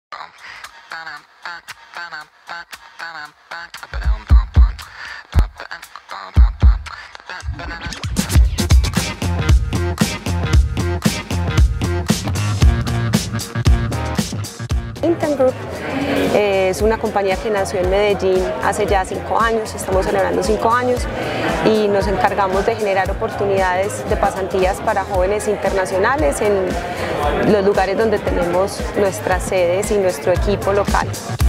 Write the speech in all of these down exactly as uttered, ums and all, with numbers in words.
Inten Group es una compañía que nació en Medellín hace ya cinco años, estamos celebrando cinco años y nos encargamos de generar oportunidades de pasantías para jóvenes internacionales en los lugares donde tenemos nuestras sedes y nuestro equipo local.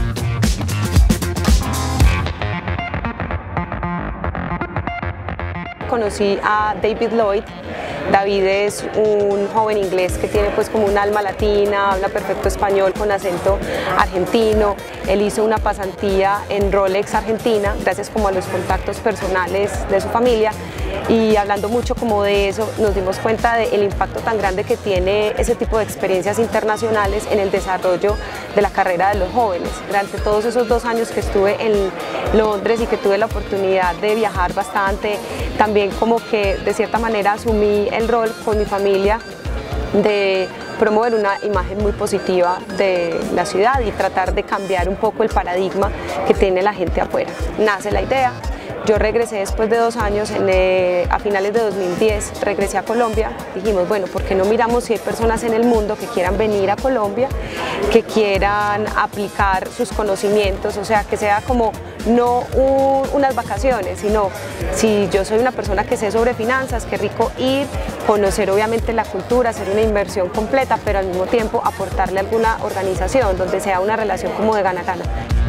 Conocí a David Lloyd. David es un joven inglés que tiene pues como un alma latina, habla perfecto español con acento argentino. Él hizo una pasantía en Rolex Argentina, gracias como a los contactos personales de su familia, y hablando mucho como de eso nos dimos cuenta del impacto tan grande que tiene ese tipo de experiencias internacionales en el desarrollo de la carrera de los jóvenes. Durante todos esos dos años que estuve en Londres y que tuve la oportunidad de viajar bastante, también como que de cierta manera asumí el rol con mi familia de promover una imagen muy positiva de la ciudad y tratar de cambiar un poco el paradigma que tiene la gente afuera. Nace la idea. Yo regresé después de dos años, en, eh, a finales de dos mil diez, regresé a Colombia. Dijimos, bueno, ¿por qué no miramos si hay personas en el mundo que quieran venir a Colombia, que quieran aplicar sus conocimientos, o sea, que sea como no un, unas vacaciones, sino si yo soy una persona que sé sobre finanzas, qué rico ir, conocer obviamente la cultura, hacer una inversión completa, pero al mismo tiempo aportarle a alguna organización donde sea una relación como de gana-gana.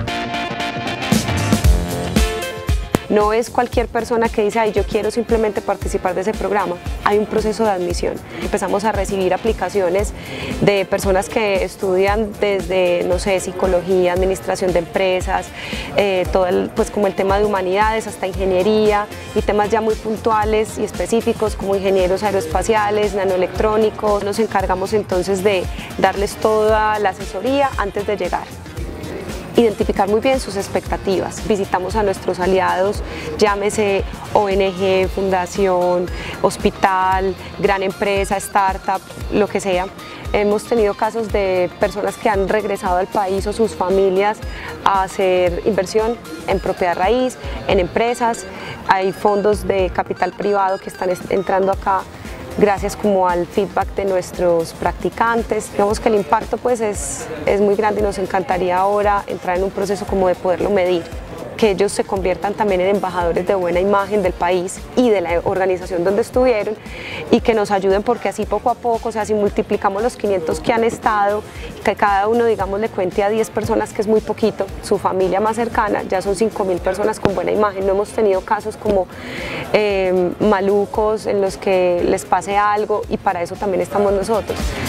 No es cualquier persona que dice, ay, yo quiero simplemente participar de ese programa. Hay un proceso de admisión. Empezamos a recibir aplicaciones de personas que estudian desde, no sé, psicología, administración de empresas, eh, todo el, pues como el tema de humanidades, hasta ingeniería y temas ya muy puntuales y específicos como ingenieros aeroespaciales, nanoelectrónicos. Nos encargamos entonces de darles toda la asesoría antes de llegar. Identificar muy bien sus expectativas. Visitamos a nuestros aliados, llámese O N G, fundación, hospital, gran empresa, startup, lo que sea. Hemos tenido casos de personas que han regresado al país o sus familias a hacer inversión en propiedad raíz, en empresas. Hay fondos de capital privado que están entrando acá gracias como al feedback de nuestros practicantes. Digamos que el impacto pues es, es muy grande y nos encantaría ahora entrar en un proceso como de poderlo medir, que ellos se conviertan también en embajadores de buena imagen del país y de la organización donde estuvieron y que nos ayuden, porque así poco a poco, o sea, si multiplicamos los quinientos que han estado, que cada uno, digamos, le cuente a diez personas, que es muy poquito, su familia más cercana, ya son cinco mil personas con buena imagen. No hemos tenido casos como eh, malucos en los que les pase algo, y para eso también estamos nosotros.